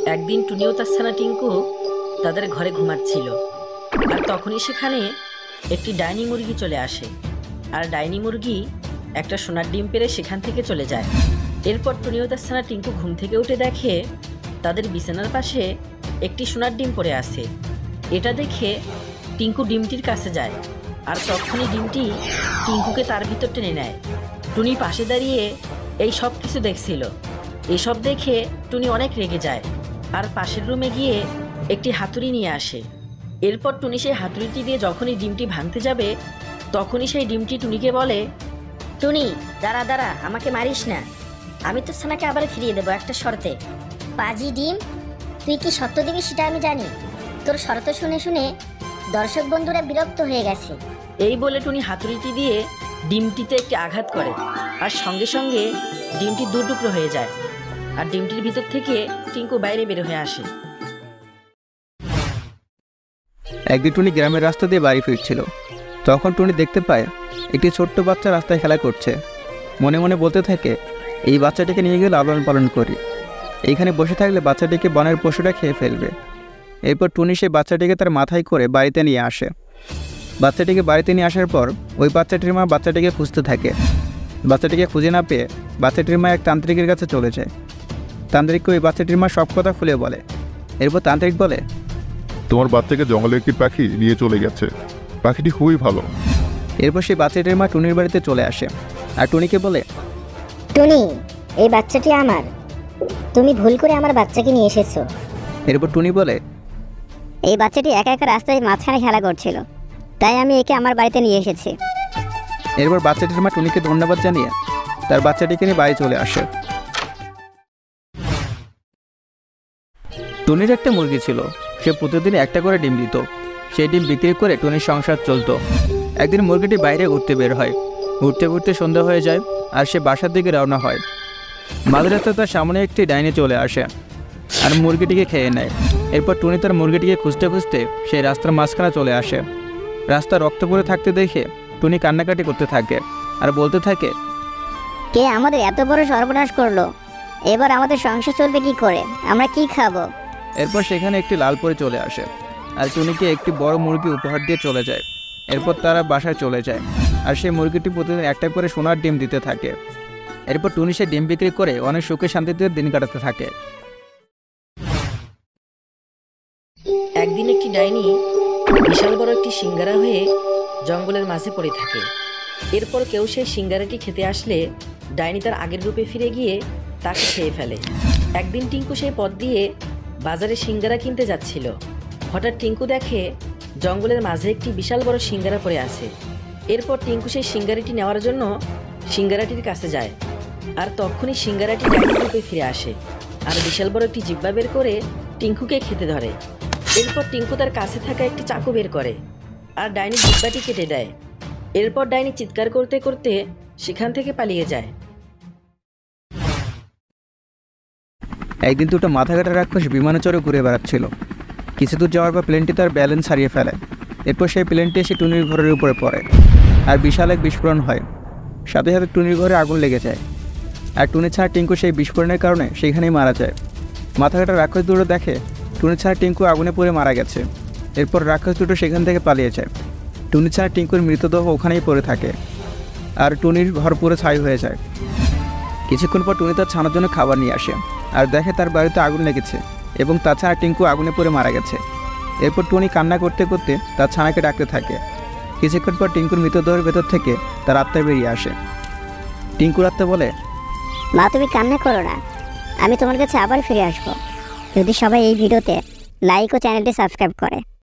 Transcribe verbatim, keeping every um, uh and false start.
একদিন টুনি ও তার ছানা টিঙ্কু তাদের ঘরে ঘুমাচ্ছিল, আর তখনই সেখানে একটি ডাইনি মুরগি চলে আসে। আর ডাইনি মুরগি একটা সোনার ডিম পেড়ে সেখান থেকে চলে যায়। এরপর টুনি ও তার ছানা টিঙ্কু ঘুম থেকে উঠে দেখে তাদের বিছানার পাশে একটি সোনার ডিম পড়ে আছে। এটা দেখে টিঙ্কু ডিমটির কাছে যায়, আর তখনই ডিমটি টিঙ্কুকে তার ভিতর টেনে নেয়। টুনি পাশে দাঁড়িয়ে এই সব কিছু দেখছিল। এসব দেখে টুনি অনেক রেগে যায়, আর পাশের রুমে গিয়ে একটি হাতুড়ি নিয়ে আসে। এরপর টুনি সেই হাতুড়িটি দিয়ে যখনই ডিমটি ভাঙতে যাবে, তখনই সেই ডিমটি টুনিকে বলে, টুনি দাঁড়া দাঁড়া, আমাকে মারিস না, আমি তোর ছানাকে আবার ফিরিয়ে দেবো একটা শর্তে। পাজি ডিম, তুই কি সত্য দিবি সেটা আমি জানি। তোর শর্ত শুনে শুনে দর্শক বন্ধুরা বিরক্ত হয়ে গেছে। এই বলে টুনি হাতুড়িটি দিয়ে ডিমটিতে একটি আঘাত করে, আর সঙ্গে সঙ্গে ডিমটি দু টুকরো হয়ে যায়, আর ডিমটির ভিতর থেকে টিঙ্কু বাইরে বের হয়ে আসে। একদিন টুনি গ্রামের রাস্তা দিয়ে বাড়ি ফিরছিল। তখন টুনি দেখতে পায় একটি ছোট্ট বাচ্চা রাস্তায় খেলা করছে। মনে মনে বলতে থাকে, এই বাচ্চাটিকে নিয়ে গেলে লালন পালন করি, এইখানে বসে থাকলে বাচ্চাটিকে বনের পশুরা খেয়ে ফেলবে। এরপর টুনি সেই বাচ্চাটিকে তার মাথায় করে বাড়িতে নিয়ে আসে। বাচ্চাটিকে বাড়িতে নিয়ে আসার পর ওই বাচ্চাটির মা বাচ্চাটিকে খুঁজতে থাকে। বাচ্চাটিকে খুঁজে না পেয়ে বাচ্চাটির মা এক তান্ত্রিকের কাছে চলে যায়। তান্ত্রিককে ওই বাচ্চাটির মা সব কথা খুলে বলে। এরপর তান্ত্রিক বলে, তোমার বাচ্চাকে জঙ্গলে একটি পাখি নিয়ে চলে গেছে, পাখিটি খুবই ভালো। এরপর সেই বাচ্চাটির মা টুনির বাড়িতে চলে আসে, আর টুনিকে বলে, টুনি এই বাচ্চাটি আমার, তুমি ভুল করে আমার বাচ্চাকে নিয়ে এসেছো। এরপর টুনি বলে, এই বাচ্চাটি একা একা রাস্তায় মাঝখানে খেলা করছিল, তাই আমি একে আমার বাড়িতে নিয়ে এসেছি। এরপর বাচ্চাটির মা টুনিকে ধন্যবাদ জানিয়ে তার বাচ্চাটিকে নিয়ে বাড়ি চলে আসে। টুনির একটা মুরগি ছিল, সে প্রতিদিন একটা করে ডিম দিত। সেই ডিম বিক্রি করে টুনির সংসার চলত। একদিন মুরগিটি বাইরে ঘুরতে বের হয়। ঘুরতে ঘুরতে সন্ধ্যা হয়ে যায়, আর সে বাসার দিকে রওনা হয়। মাঝরাতে তার সামনে একটি ডাইনি চলে আসে, আর মুরগিটিকে খেয়ে নেয়। এরপর টুনি তার মুরগিটিকে খুঁজতে খুঁজতে সেই রাস্তার মাঝখানে চলে আসে। রাস্তা রক্ত পড়ে থাকতে দেখে টুনি কান্নাকাটি করতে থাকে, আর বলতে থাকে, কে আমাদের এত বড় সর্বনাশ করলো, এবার আমাদের সংসার চলবে কি করে, আমরা কি খাবো। এরপর সেখানে একটি লাল পরি চলে আসে, আর টুনিকে একটি বড় মুরগি উপহার দিয়ে চলে যায়। এরপর তারা বাসায় চলে যায়, আর সেই মুরগিটি প্রতিদিন একটা করে সোনার ডিম দিতে থাকে। এরপর টুনি সে ডিম বিক্রি করে অনেক সুখে শান্তিতে দিন কাটাতে থাকে। একদিন একটি ডাইনি বিশাল বড় একটি সিঙ্গারা হয়ে জঙ্গলের মাঝে পড়ে থাকে। এরপর কেউ সেই সিঙ্গারাটি খেতে আসলে ডাইনি তার আগের রূপে ফিরে গিয়ে তাকে খেয়ে ফেলে। একদিন টিঙ্কু সেই পথ দিয়ে বাজারে সিঙ্গারা কিনতে যাচ্ছিল। হঠাৎ টিঙ্কু দেখে জঙ্গলের মাঝে একটি বিশাল বড় সিঙ্গারা পড়ে আছে। এরপর টিঙ্কু সেই সিঙ্গারাটি নেওয়ার জন্য সিঙ্গারাটির কাছে যায়, আর তখনই সিঙ্গারাটি ডাইনির রূপে ফিরে আসে, আর বিশাল বড় একটি জিহ্বা বের করে টিঙ্কুকে খেতে ধরে। এরপর টিঙ্কু তার কাছে থাকা একটি চাকু বের করে, আর ডাইনির জিহ্বাটি কেটে দেয়। এরপর ডাইনি চিৎকার করতে করতে সেখান থেকে পালিয়ে যায়। একদিন দুটো মাথা কাটা রাক্ষস বিমানে চড়ে ঘুরে বেড়াচ্ছিল। কিছু দূর যাওয়ার পর প্লেনটি তার ব্যালেন্স হারিয়ে ফেলে। এরপর সেই প্লেনটি এসে টুনির ঘরের উপরে পড়ে, আর বিশাল এক বিস্ফোরণ হয়। সাথে সাথে টুনির ঘরে আগুন লেগে যায়, আর টুনি ছাড়া টিঙ্কু সেই বিস্ফোরণের কারণে সেখানেই মারা যায়। মাথা কাটা রাক্ষস দুটো দেখে টুনি ছাড়া টিঙ্কু আগুনে পড়ে মারা গেছে। এরপর রাক্ষস দুটো সেখান থেকে পালিয়ে যায়। টুনি ছাড়া টিঙ্কুর মৃতদেহ ওখানেই পড়ে থাকে, আর টুনির ঘর পুরো ছাই হয়ে যায়। কিছুক্ষণ পর টুনি তার ছানার জন্য খাবার নিয়ে আসে, আর দেখে তার বাড়িতে আগুন লেগেছে, এবং তাছাড়া টিঙ্কু আগুনে পড়ে মারা গেছে। এরপর টুনি কান্না করতে করতে তার ছানাকে ডাকতে থাকে। কিছুক্ষণ পর টিঙ্কুর মৃতদেহের ভেতর থেকে তার আত্মা বেরিয়ে আসে। টিঙ্কুর আত্মা বলে, মা তুমি কান্না করো না, আমি তোমার কাছে আবার ফিরে আসবো, যদি সবাই এই ভিডিওতে লাইক ও চ্যানেলটি সাবস্ক্রাইব করে।